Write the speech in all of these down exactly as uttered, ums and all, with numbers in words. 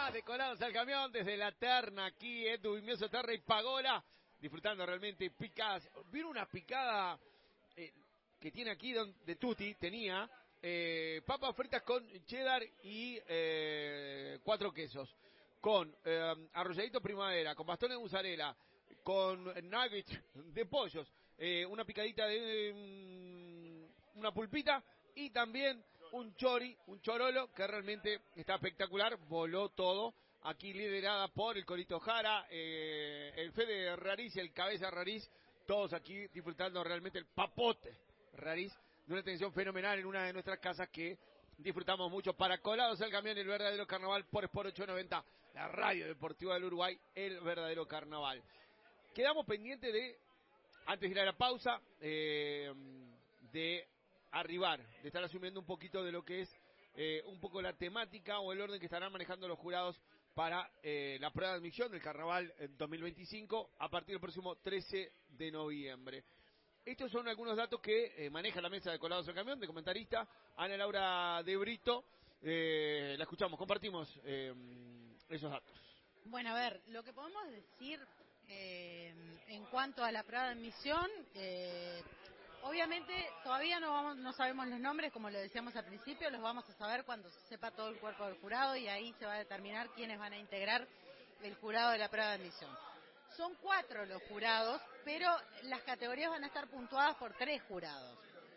más de Colados al Camión desde la terna aquí, Edu Bimioso, Terra y Pagola, disfrutando realmente picadas. Vino una picada eh, que tiene aquí de Tutti, tenía eh, papas fritas con cheddar y eh, cuatro quesos, con eh, arrolladito primavera, con bastones de mozzarella, con nuggets de pollos, eh, una picadita de um, una pulpita y también un chori, un chorolo que realmente está espectacular, voló todo, aquí liderada por el Corito Jara, eh, el Fede Rariz y el Cabeza Rariz, todos aquí disfrutando realmente el papote Rariz, de una atención fenomenal en una de nuestras casas que disfrutamos mucho. Para Colados al Camión, el verdadero carnaval por Sport ochocientos noventa, la radio deportiva del Uruguay, el verdadero carnaval. Quedamos pendientes de, antes de ir a la pausa, eh, de arribar, de estar asumiendo un poquito de lo que es eh, un poco la temática o el orden que estarán manejando los jurados para eh, la prueba de admisión del Carnaval dos mil veinticinco a partir del próximo trece de noviembre. Estos son algunos datos que eh, maneja la mesa de Colados al Camión, de comentarista, Ana Laura de Brito. Eh, la escuchamos, compartimos eh, esos datos. Bueno, a ver, lo que podemos decir eh, en cuanto a la prueba de admisión, eh, obviamente todavía no, vamos, no sabemos los nombres, como lo decíamos al principio, los vamos a saber cuando se sepa todo el cuerpo del jurado y ahí se va a determinar quiénes van a integrar el jurado de la prueba de admisión. Son cuatro los jurados, pero las categorías van a estar puntuadas por tres jurados.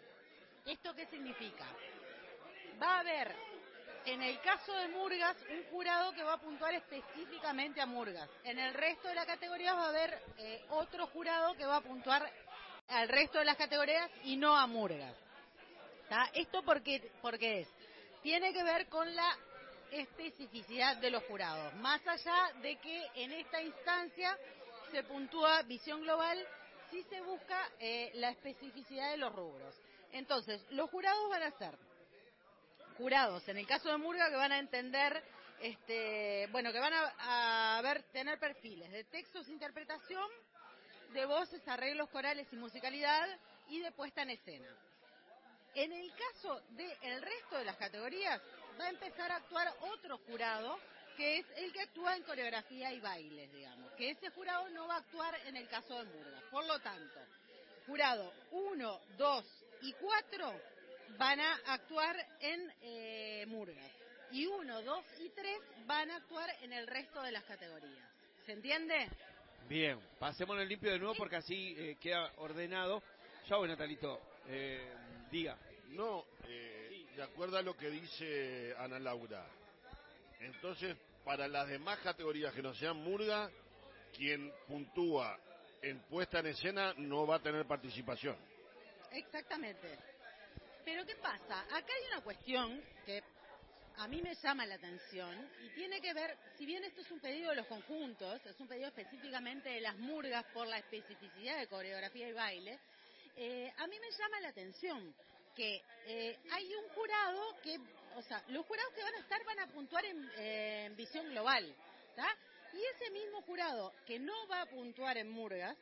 ¿Esto qué significa? Va a haber, en el caso de Murgas, un jurado que va a puntuar específicamente a Murgas. En el resto de las categorías va a haber eh, otro jurado que va a puntuar al resto de las categorías y no a Murgas. ¿Tá? ¿Esto por qué, por qué es? Tiene que ver con la especificidad de los jurados. Más allá de que en esta instancia se puntúa visión global, sí se busca eh, la especificidad de los rubros. Entonces, los jurados van a ser jurados, en el caso de Murga, que van a entender, este, bueno, que van a, a ver, tener perfiles de textos, interpretación, de voces, arreglos corales y musicalidad, y de puesta en escena. En el caso del resto de las categorías, va a empezar a actuar otro jurado, que es el que actúa en coreografía y bailes, digamos, que ese jurado no va a actuar en el caso de Murga. Por lo tanto, jurado uno, dos y cuatro van a actuar en eh, Murgas, y uno, dos y tres van a actuar en el resto de las categorías. ¿Se entiende? Bien, pasemos en limpio de nuevo porque así eh, queda ordenado. Ya voy, Natalito, eh, diga. No, eh, de acuerdo a lo que dice Ana Laura, entonces para las demás categorías que no sean Murga, quien puntúa en puesta en escena no va a tener participación. Exactamente. Pero ¿qué pasa? Acá hay una cuestión que a mí me llama la atención y tiene que ver, si bien esto es un pedido de los conjuntos, es un pedido específicamente de las Murgas por la especificidad de coreografía y baile, eh, a mí me llama la atención que eh, hay un jurado que, o sea, los jurados que van a estar van a puntuar en, eh, en visión global, ¿tá? Y ese mismo jurado que no va a puntuar en Murgas,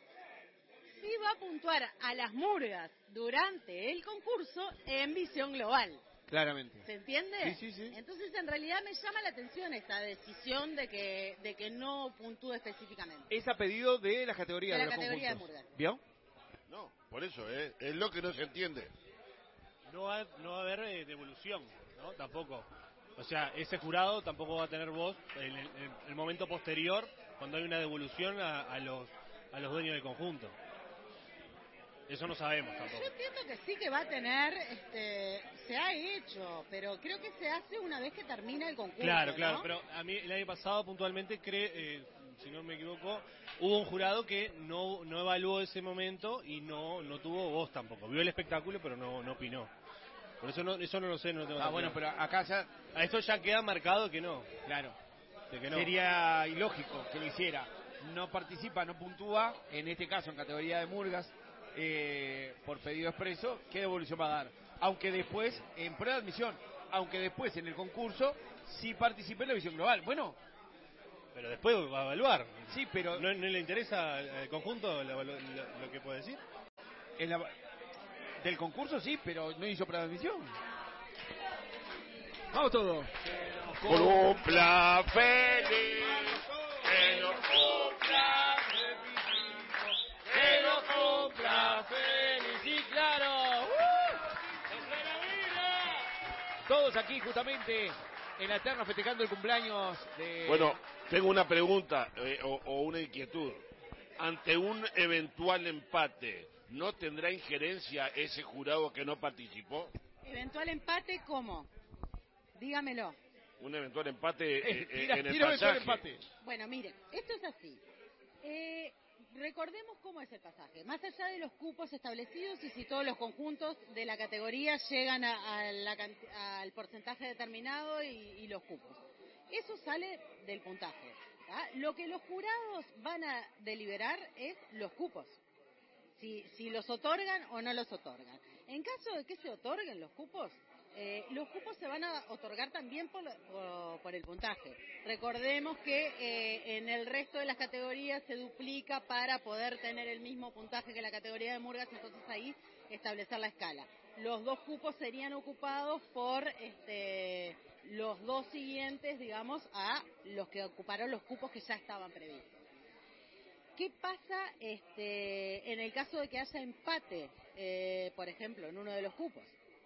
sí va a puntuar a las Murgas durante el concurso en visión global. Claramente. ¿Se entiende? Sí, sí, sí. Entonces, en realidad me llama la atención esta decisión de que de que no puntúe específicamente. Es a pedido de las categorías de de, la los categoría de conjuntos. Murgas. ¿Vio? No, por eso, eh, es lo que no se entiende. No va, no va a haber eh, devolución, ¿no? Tampoco. O sea, ese jurado tampoco va a tener voz en el, en el momento posterior, cuando hay una devolución a, a los a los dueños del conjunto. Eso no sabemos tampoco. Yo entiendo que sí que va a tener, este, se ha hecho, pero creo que se hace una vez que termina el concurso. Claro, claro, ¿no? pero a mí el año pasado puntualmente, cree, eh, si no me equivoco, hubo un jurado que no no evaluó ese momento y no no tuvo voz tampoco. Vio el espectáculo, pero no no opinó. Por eso no, eso no lo sé, no lo tengo Ah, tan bueno, claro. pero acá ya... A esto ya queda marcado que no. Claro. De que no. Sería ilógico que lo hiciera. No participa, no puntúa, en este caso en categoría de Murgas, eh, por pedido expreso, ¿qué devolución va a dar? Aunque después, en prueba de admisión, aunque después en el concurso, sí participe en la visión global. Bueno, Pero después va a evaluar. sí, pero... ¿No, no le interesa al conjunto lo, lo, lo que puede decir? En la, del concurso sí, pero no hizo prueba de admisión. Vamos todos. cumpla feliz, que lo cumpla que lo cumpla feliz, sí, claro. ¡Uh! Todos aquí justamente en la Eterna festejando el cumpleaños de... Bueno, tengo una pregunta eh, o, o una inquietud. Ante un eventual empate, ¿no tendrá injerencia ese jurado que no participó? ¿Eventual empate cómo? Dígamelo. Un eventual empate eh, eh, Tira, en el tira eventual pasaje. empate. Bueno, mire, esto es así. Eh, recordemos cómo es el pasaje. Más allá de los cupos establecidos y si todos los conjuntos de la categoría llegan a, a la, al porcentaje determinado y, y los cupos. Eso sale del puntaje. ¿tá? Lo que los jurados van a deliberar es los cupos. Si, si los otorgan o no los otorgan. En caso de que se otorguen los cupos, eh, los cupos se van a otorgar también por, por, por el puntaje. Recordemos que eh, en el resto de las categorías se duplica para poder tener el mismo puntaje que la categoría de Murgas, entonces ahí establecer la escala. Los dos cupos serían ocupados por este, los dos siguientes, digamos, a los que ocuparon los cupos que ya estaban previstos. ¿Qué pasa este, en el caso de que haya empate, eh, por ejemplo, en uno de los cupos?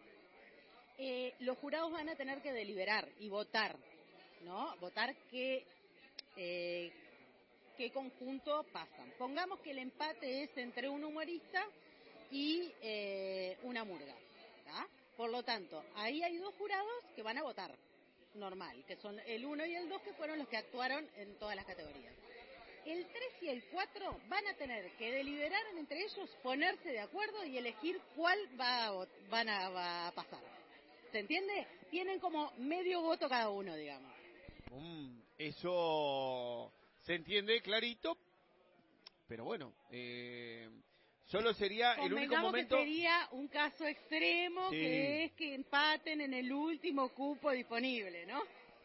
Eh, los jurados van a tener que deliberar y votar, ¿no? Votar qué, eh, qué conjunto pasan. Pongamos que el empate es entre un humorista y eh, una murga, ¿tá? Por lo tanto, ahí hay dos jurados que van a votar, normal, que son el uno y el dos, que fueron los que actuaron en todas las categorías. El tres y el cuatro van a tener que deliberar entre ellos, ponerse de acuerdo y elegir cuál va a, van a, va a pasar. ¿Se entiende? Tienen como medio voto cada uno, digamos. Mm, eso se entiende clarito, pero bueno, eh, solo sería el único momento... que sería un caso extremo, sí, que es que empaten en el último cupo disponible, ¿no?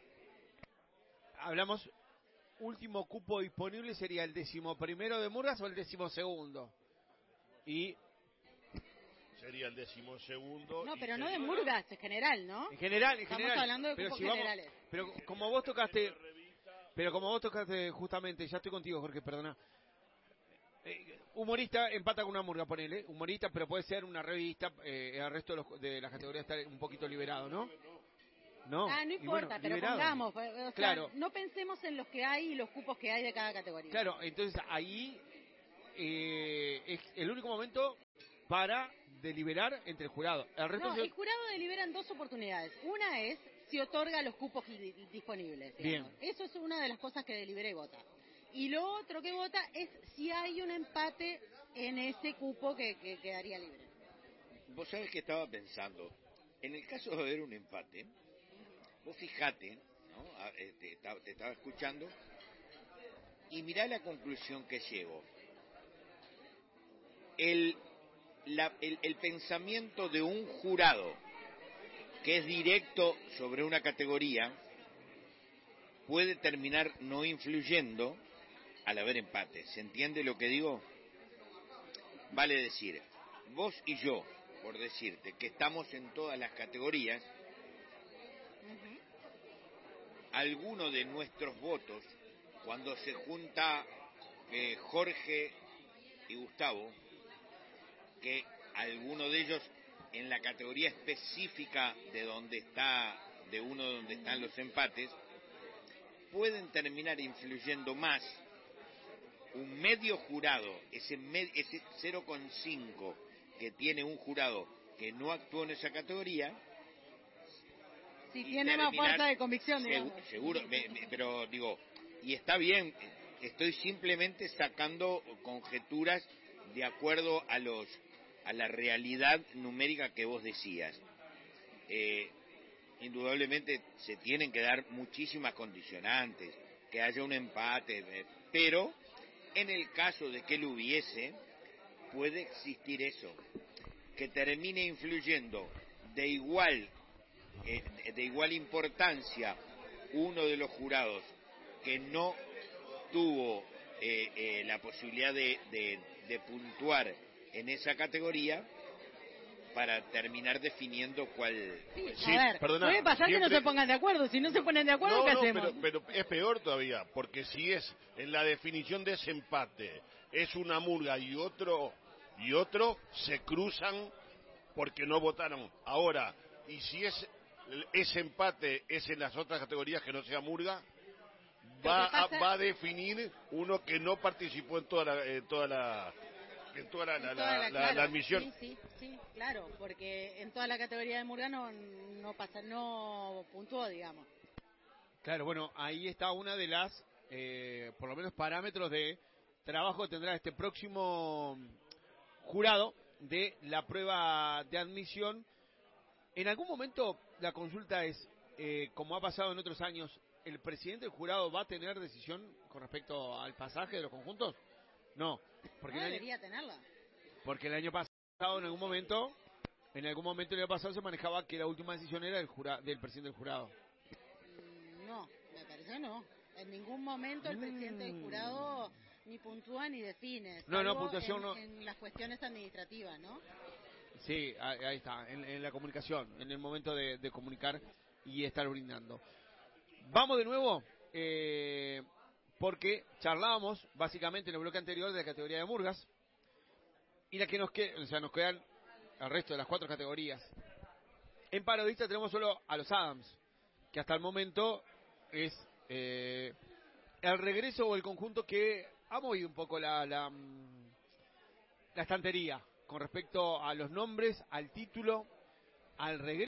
Hablamos... Último cupo disponible sería el decimoprimero de Murgas o el decimosegundo. Y sería el decimosegundo. No, pero no sería... de Murgas, en general, ¿no? En general, en Estamos general. hablando de pero cupos si vamos, generales. Pero como vos tocaste, pero como vos tocaste justamente, ya estoy contigo, Jorge, perdona. Eh, humorista empata con una murga, ponele, humorista, pero puede ser una revista, eh, el resto de, los, de las categorías está un poquito liberado, ¿no? No, ah, no importa, bueno, pero liberado. pongamos, o sea, claro. no pensemos en los que hay y los cupos que hay de cada categoría. Claro, entonces ahí eh, es el único momento para deliberar entre el jurado. El resto no, se... el jurado delibera en dos oportunidades. Una es si otorga los cupos disponibles. Bien. Eso es una de las cosas que delibera y vota. Y lo otro que vota es si hay un empate en ese cupo que, que quedaría libre. Vos sabés que estaba pensando, en el caso de haber un empate, vos fijate, ¿no? te, te estaba escuchando, y mirá la conclusión que llego. El, la, el, el pensamiento de un jurado que es directo sobre una categoría puede terminar no influyendo al haber empate. ¿Se entiende lo que digo? Vale decir, vos y yo, por decirte, que estamos en todas las categorías, uh-huh. Alguno de nuestros votos, cuando se junta eh, Jorge y Gustavo, que alguno de ellos en la categoría específica de donde está, de uno donde están los empates, pueden terminar influyendo más un medio jurado, ese, med, ese cero coma cinco que tiene un jurado que no actuó en esa categoría. Si tiene más fuerza de convicción, digamos. Seguro, me, me, pero digo, y está bien, estoy simplemente sacando conjeturas de acuerdo a los a la realidad numérica que vos decías. Eh, indudablemente se tienen que dar muchísimas condicionantes, que haya un empate, eh, pero en el caso de que lo hubiese, puede existir eso, que termine influyendo de igual eh, de igual importancia uno de los jurados que no tuvo eh, eh, la posibilidad de, de, de puntuar en esa categoría, para terminar definiendo cuál. Sí, Sí, a ver, perdona, puede pasar siempre- que no se pongan de acuerdo. Si no se ponen de acuerdo, No, ¿qué no, hacemos? pero, pero es peor todavía, porque si es en la definición de ese empate, es una murga y otro, y otro, se cruzan porque no votaron. Ahora, y si es ese empate es en las otras categorías que no sea murga, va, pasa- a, va a definir uno que no participó en toda la, en toda la, en toda la, la, En toda la- la- claro, la admisión. Sí, sí, sí, claro, porque en toda la categoría de Murga no, no pasa, no puntuó, digamos. Claro, bueno, ahí está una de las, eh, por lo menos, parámetros de trabajo que tendrá este próximo jurado de la prueba de admisión. En algún momento la consulta es, eh, como ha pasado en otros años, ¿el presidente del jurado va a tener decisión con respecto al pasaje de los conjuntos? No, porque, No el, año, debería tenerla. porque el año pasado, en algún momento, en algún momento el año pasado se manejaba que la última decisión era del, jura, del presidente del jurado. Mm, No, me parece no. En ningún momento el presidente del jurado ni puntúa ni define. No, no, salvo puntuación en, no. en las cuestiones administrativas, ¿no? Sí, ahí, ahí está, en, en la comunicación, en el momento de, de comunicar y estar brindando. Vamos de nuevo, eh, porque charlábamos básicamente en el bloque anterior de la categoría de murgas, y la que nos queda, o sea, nos quedan el resto de las cuatro categorías. En parodista tenemos solo a los Adams, que hasta el momento es eh, el regreso o el conjunto que ha movido un poco la, la, mm, la estantería con respecto a los nombres, al título, al regreso.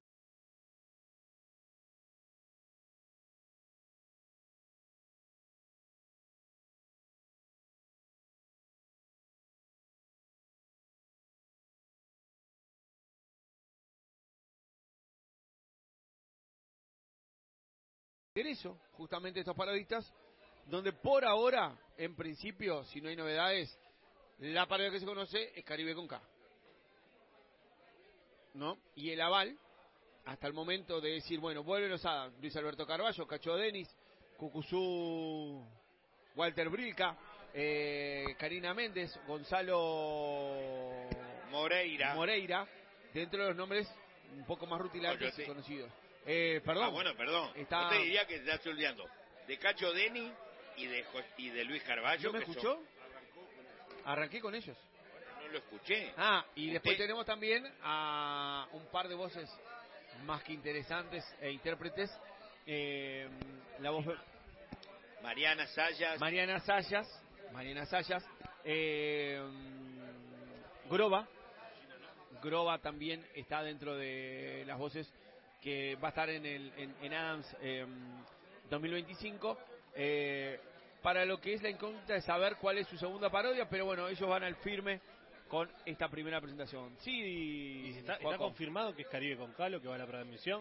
Regreso, justamente estos parodistas, donde por ahora, en principio, si no hay novedades, la parodia que se conoce es Caribe con K. ¿No? Y el aval, hasta el momento de decir, bueno, vuelven los Adams, Luis Alberto Carballo, Cacho Denis, Cucuzú, Walter Brilca, eh, Karina Méndez, Gonzalo Moreira. Moreira, dentro de los nombres un poco más rutilantes No, yo te- y conocidos. Eh, perdón. Ah, bueno, perdón. Está- Yo te diría que te estás olvidando de Cacho Deni y de, Jo- y de Luis Carballo. ¿No me que escuchó? son- Arranqué con ellos. No lo escuché. Ah, y después Usted- tenemos también a un par de voces más que interesantes e intérpretes. Eh, la voz de Mariana Sayas. Mariana Sayas, Mariana Sayas, eh, Groba, Groba también está dentro de las voces que va a estar en el en, en Adams eh, dos mil veinticinco. Eh, para lo que es la incógnita de saber cuál es su segunda parodia, pero bueno, ellos van al firme con esta primera presentación. ¿Y Sí, está, está Juaco. confirmado que es Caribe con Calo que va a la preadmisión?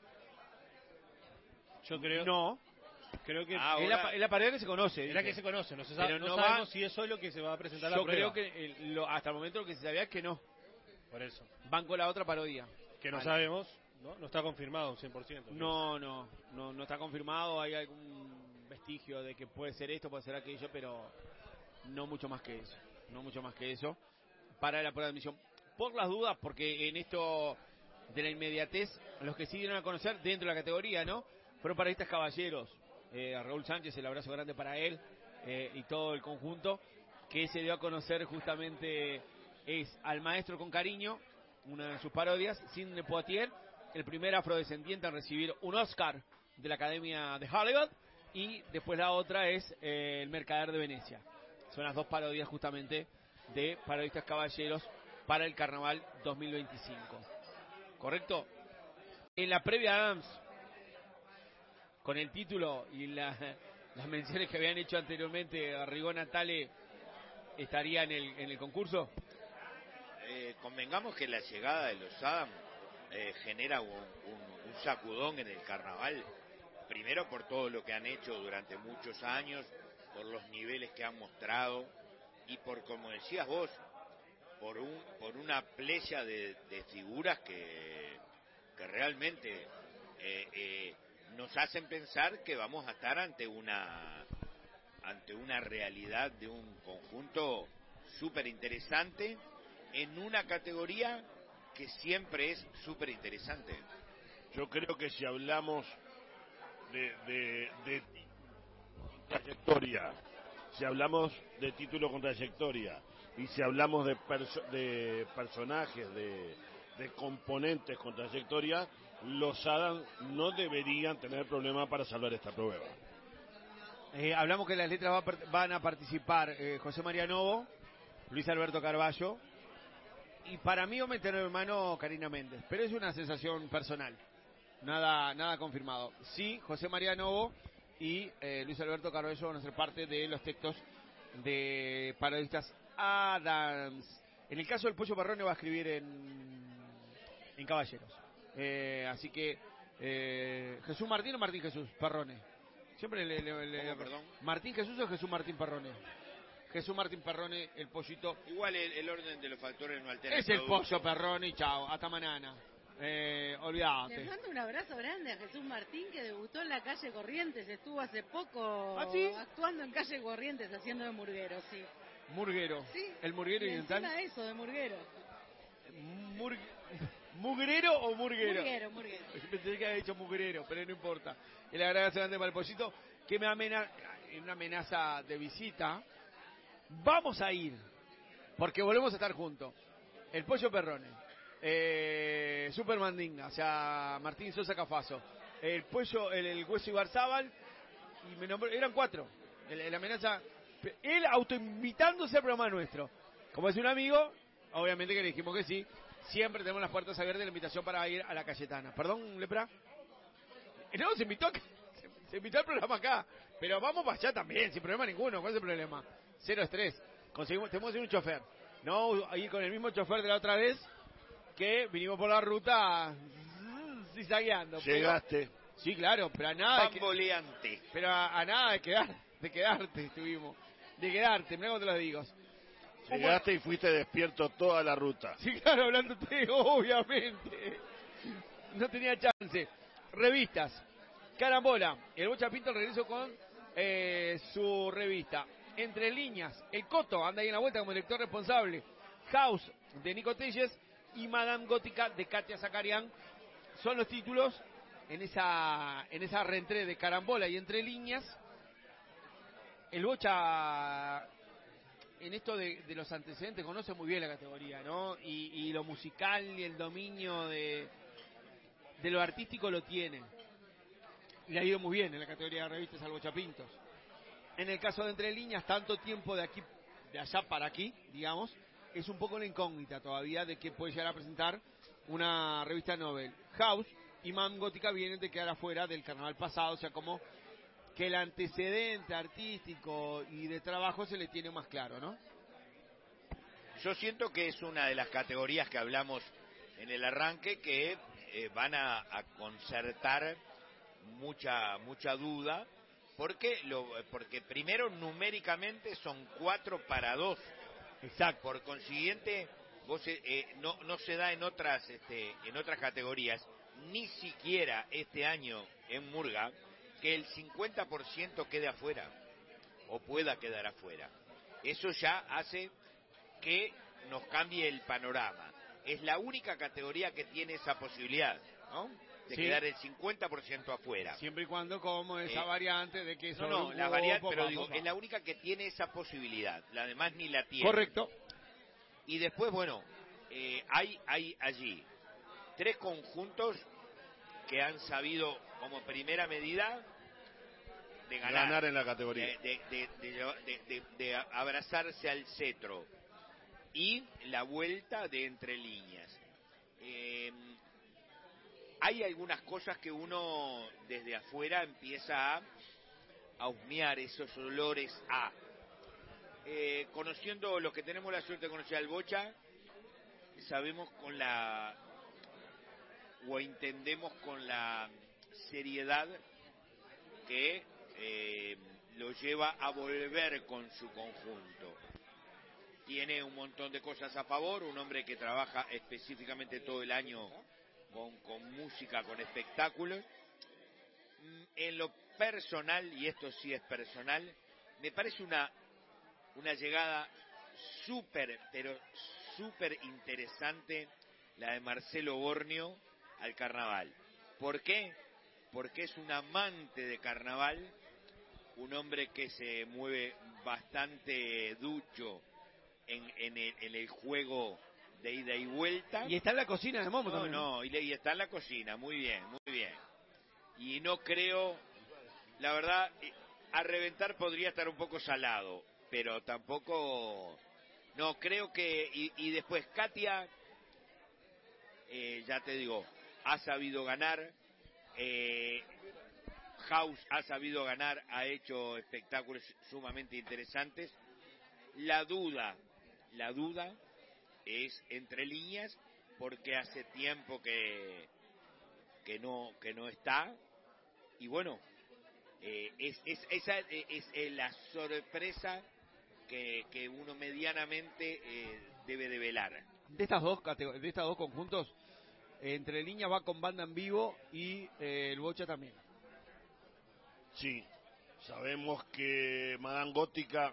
Yo creo, No, creo que Ah, es la, ahora- pa- es la parodia que se conoce. es la dije. que se conoce, no, se sabe, Pero no no sabemos va- si eso es lo que se va a presentar a Yo la prueba. creo que eh, lo- hasta el momento lo que se sabía es que no. Por eso. Van con la otra parodia. Que no Vale. sabemos, ¿no? No está confirmado un cien por ciento. No, no, no, no está confirmado. Hay algún vestigio de que puede ser esto, puede ser aquello, pero no mucho más que eso. No mucho más que eso. Para la prueba de admisión. Por las dudas, porque en esto de la inmediatez, los que sí dieron a conocer dentro de la categoría, ¿no? Fueron parodistas caballeros. Eh, a Raúl Sánchez, el abrazo grande para él eh, y todo el conjunto, que se dio a conocer justamente es Al Maestro con Cariño, una de sus parodias, Sidney Poitier, el primer afrodescendiente en recibir un Oscar de la Academia de Hollywood, y después la otra es eh, El Mercader de Venecia. Son las dos parodias justamente de parodistas caballeros para el Carnaval dos mil veinticinco. ¿Correcto? En la previa Adams, con el título y la- las menciones que habían hecho anteriormente a Rigón Natale, ¿estaría en el, en el concurso? Eh, convengamos que la llegada de los Adams eh, genera un, un- un sacudón en el carnaval. Primero por todo lo que han hecho durante muchos años, por los niveles que han mostrado y por, como decías vos, por un por una playa de, de figuras que, que realmente eh, eh, nos hacen pensar que vamos a estar ante una ante una realidad de un conjunto súper interesante en una categoría que siempre es súper interesante. Yo creo que si hablamos de, de, de trayectoria, si hablamos de título con trayectoria y si hablamos de, perso de personajes, de, de componentes con trayectoria, los Adams no deberían tener problema para salvar esta prueba. Eh, hablamos que las letras va, van a participar eh, José María Novo, Luis Alberto Carballo y para mí va a meter hermano Karina Méndez, pero es una sensación personal, nada nada confirmado. Sí, José María Novo y eh, Luis Alberto Carballo van a ser parte de los textos de parodistas Adams. En el caso del Pollo Perrone va a escribir en, en Caballeros. Eh, así que eh, Jesús Martín o Martín Jesús Perrone. Siempre le, le, le, ¿Cómo, perdón? Martín Jesús o Jesús Martín Perrone. Jesús Martín Perrone, el pollito. Igual el, el orden de los factores no altera. Es el pollo Perrone y chao, hasta mañana. Eh, olvídate. Les mando un abrazo grande a Jesús Martín, que debutó en la calle Corrientes, estuvo hace poco ¿Ah, sí? actuando en calle Corrientes haciendo de murguero, sí. Murguero. Sí. El murguero y oriental. encima eso, de murguero. Mur... ¿Mugrero o murguero? Murguero, murguero. Pensé que había dicho mugrero, pero no importa. Y le agradezco grande para el pollito, que me amenaza, en una amenaza de visita. Vamos a ir, porque volvemos a estar juntos. El Pollo Perrone, eh, Super Mandinga, o sea, Martín Sosa Cafaso, el Pollo, el, el Hueso Ibarzábal, y me nombró, eran cuatro. El, el amenaza, él autoinvitándose al programa nuestro. Como es un amigo, obviamente que le dijimos que sí. Siempre tenemos las puertas abiertas de la invitación para ir a la Cayetana. ¿Perdón, Lepra? No, se invitó, se, se invitó al programa acá. Pero vamos para allá también, sin problema ninguno. ¿Cuál es el problema? Cero estrés. Conseguimos, tenemos un chofer. No ir con el mismo chofer de la otra vez que vinimos por la ruta zigzagueando. Llegaste. Pero, sí, claro, pero a nada. Bamboleante. De, pero a, a nada de quedar, de quedarte estuvimos. De quedarte, mirá cómo te lo digo. Llegaste y fuiste despierto toda la ruta. Sí, claro, hablándote, obviamente. No tenía chance. Revistas. Carambola. El Bocha Pinto regresó con eh, su revista. Entre líneas. El Coto anda ahí en la vuelta como director responsable. House de Nico Telles y Madame Gótica de Katia Zakarian. Son los títulos en esa en esa reentré de Carambola y Entre líneas. El Bocha, en esto de, de los antecedentes, conoce muy bien la categoría, ¿no? Y, y lo musical y el dominio de, de lo artístico lo tiene. Le ha ido muy bien en la categoría de revistas al Bocha Pintos. En el caso de Entre líneas, tanto tiempo de aquí, de allá para aquí, digamos, es un poco la incógnita todavía de que puede llegar a presentar una revista novel. House y Mam Gótica vienen de quedar afuera del carnaval pasado, o sea, como que el antecedente artístico y de trabajo se le tiene más claro, ¿no? Yo siento que es una de las categorías que hablamos en el arranque que eh, van a, a concertar mucha mucha duda, porque lo porque primero numéricamente son cuatro para dos. Exacto. Por consiguiente, vos eh, no no se da en otras este en otras categorías, ni siquiera este año en Murga, que el cincuenta por ciento quede afuera o pueda quedar afuera. Eso ya hace que nos cambie el panorama. Es la única categoría que tiene esa posibilidad, ¿no? De sí. quedar el cincuenta por ciento afuera. Siempre y cuando como esa eh, variante de que... No, no, la variante, pero digo, es la única que tiene esa posibilidad. La demás ni la tiene. Correcto. Y después, bueno, eh, hay, hay allí tres conjuntos que han sabido, como primera medida, de ganar, ganar en la categoría. De, de, de, de, de, de abrazarse al cetro. Y la vuelta de Entre líneas. Eh, hay algunas cosas que uno desde afuera empieza a, a husmear, esos olores a. Eh, conociendo los que tenemos la suerte de conocer al Bocha, sabemos con la, o entendemos con la seriedad que eh, lo lleva a volver con su conjunto. Tiene un montón de cosas a favor, un hombre que trabaja específicamente todo el año con, con música, con espectáculos. En lo personal, y esto sí es personal, me parece una, una llegada súper, pero súper interesante la de Marcelo Bornio al carnaval. ¿Por qué? Porque es un amante de carnaval, un hombre que se mueve bastante ducho en, en, el, en el juego de ida y vuelta. Y está en la cocina de Momo no, también. No, y, le, y está en la cocina, muy bien, muy bien. Y no creo, la verdad, a reventar podría estar un poco salado, pero tampoco, no, creo que, y, y después Katia, eh, ya te digo, ha sabido ganar, eh, House ha sabido ganar, ha hecho espectáculos sumamente interesantes. La duda, la duda es entre líneas, porque hace tiempo que, que no, que no está, y bueno, eh, es, es, esa es, es la sorpresa que, que uno medianamente eh, debe de velar. De estas dos de estos dos conjuntos, eh, entre líneas va con banda en vivo y eh, el Bocha también. Sí, sabemos que Madame Gótica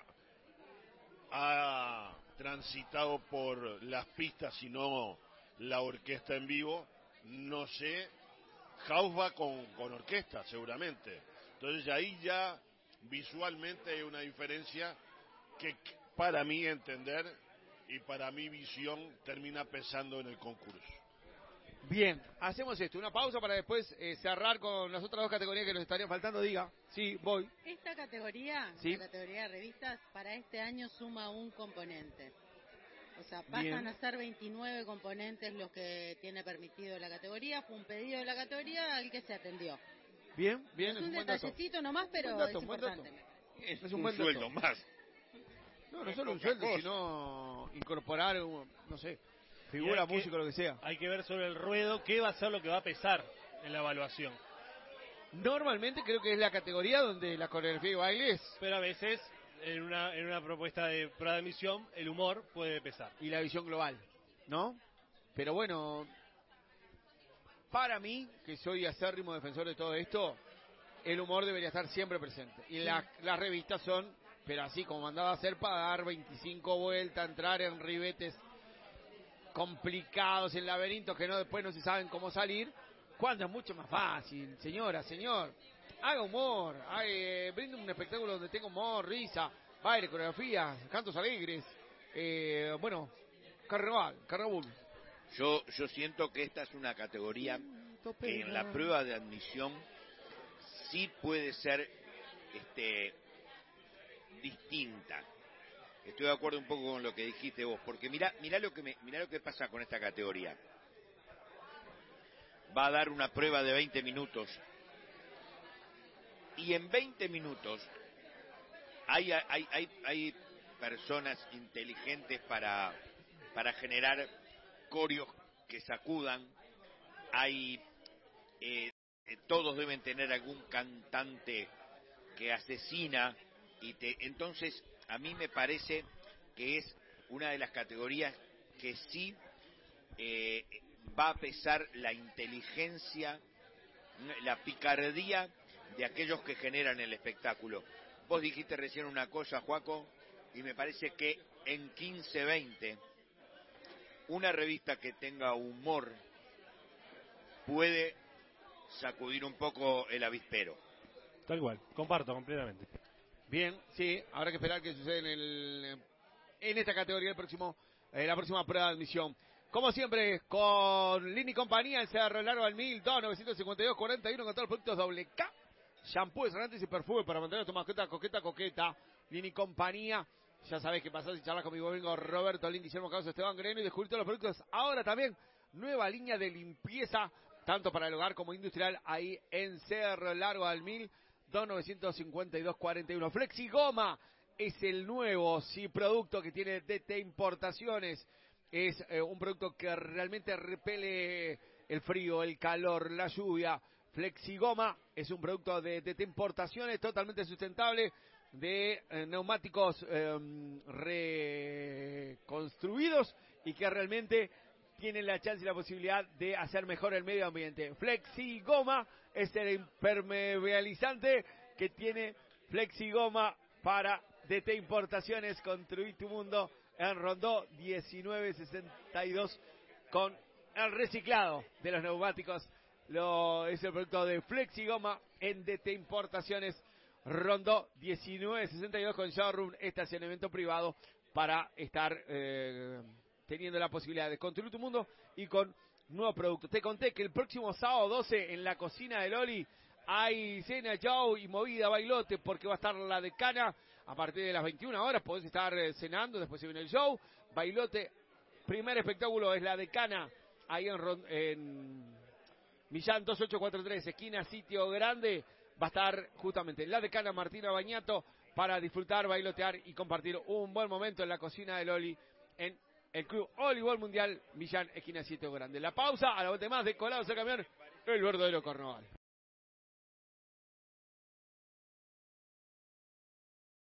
ha transitado por las pistas y no la orquesta en vivo. No sé, House va con, con orquesta seguramente. Entonces ahí ya visualmente hay una diferencia que para mí entender y para mi visión termina pesando en el concurso. Bien, hacemos esto, una pausa para después eh, cerrar con las otras dos categorías que nos estarían faltando. Diga, sí, voy. Esta categoría, ¿Sí? la categoría de revistas, para este año suma un componente. O sea, pasan Bien. a ser veintinueve componentes los que tiene permitido la categoría. Fue un pedido de la categoría al que se atendió. Bien, bien, es, es un, un buen dato. detallecito nomás, pero Buen dato, es buen importante. dato. Es, Es un, un buen sueldo dato. más. No, no Es solo un poca sueldo, cosa. sino incorporar, un, no sé, Y figura, hay que- músico, lo que sea. Hay que ver sobre el ruedo qué va a ser lo que va a pesar en la evaluación. Normalmente creo que es la categoría donde la coreografía y baile es, Pero a veces, en una, en una propuesta de prueba de admisión, el humor puede pesar. y la visión global, ¿no? Pero bueno, para mí, que soy acérrimo defensor de todo esto, el humor debería estar siempre presente. Y la- las revistas son, pero así como mandaba a hacer, para dar veinticinco vueltas, entrar en ribetes complicados, en laberintos que no después no se saben cómo salir, cuando es mucho más fácil. Señora, señor, haga humor, haga, eh, brinde un espectáculo donde tenga humor, risa, baile, coreografía, cantos alegres, eh, bueno, carnaval, carnaval. Yo, yo siento que esta es una categoría que en la prueba de admisión sí puede ser este, distinta. Estoy de acuerdo un poco con lo que dijiste vos, porque mirá, mirá lo que me, mirá lo que pasa con esta categoría. Va a dar una prueba de veinte minutos y en veinte minutos hay, hay, hay, hay personas inteligentes para, para generar coreos que sacudan, hay eh, eh, todos deben tener algún cantante que asesina y te, entonces a mí me parece que es una de las categorías que sí eh, va a pesar la inteligencia, la picardía de aquellos que generan el espectáculo. Vos dijiste recién una cosa, Joaco, y me parece que en quince veinte una revista que tenga humor puede sacudir un poco el avispero. Tal cual, comparto completamente. Bien, sí, habrá que esperar que suceda en, el, en esta categoría el próximo, eh, la próxima prueba de admisión. Como siempre, con Lini Compañía, el Cerro Largo al mil, dos novecientos cincuenta y dos cuarenta y uno con todos los productos doble K. Shampoo, desodorantes y perfume para mantener tu mascota coqueta, coqueta. Lini Compañía, ya sabés que pasás y charlas conmigo, vengo Roberto Lin, Guillermo Carlos, Esteban Greno y descubrir todos los productos. Ahora también, nueva línea de limpieza, tanto para el hogar como industrial, ahí en Cerro Largo al mil, dos novecientos cincuenta y dos cuarenta y uno. Flexigoma es el nuevo, sí, producto que tiene D T Importaciones. Es eh, un producto que realmente repele el frío, el calor, la lluvia. Flexigoma es un producto de D T Importaciones totalmente sustentable, de eh, neumáticos eh, reconstruidos y que realmente tienen la chance y la posibilidad de hacer mejor el medio ambiente. Flexigoma es el impermeabilizante que tiene Flexigoma para D T Importaciones. Construí tu mundo en Rondó diecinueve sesenta y dos con el reciclado de los neumáticos. Lo, es el producto de Flexigoma en D T Importaciones. Rondó diecinueve sesenta y dos con showroom, estacionamiento privado para estar eh, teniendo la posibilidad de construir tu mundo y con nuevos productos. Te conté que el próximo sábado doce en la cocina de Loli hay cena, show y movida, bailote, porque va a estar la decana a partir de las veintiuna horas. Podés estar eh, cenando, después se viene el show, bailote. Primer espectáculo es la decana ahí en, Ron, en Millán dos ocho cuatro tres, esquina Sitio Grande. Va a estar justamente la decana Martina Bañato para disfrutar, bailotear y compartir un buen momento en la cocina de Loli en el Club Voleibol Mundial Millán, esquina Sitio Grande. La pausa, a la vuelta más de Colados al Camión, el verdadero carnaval.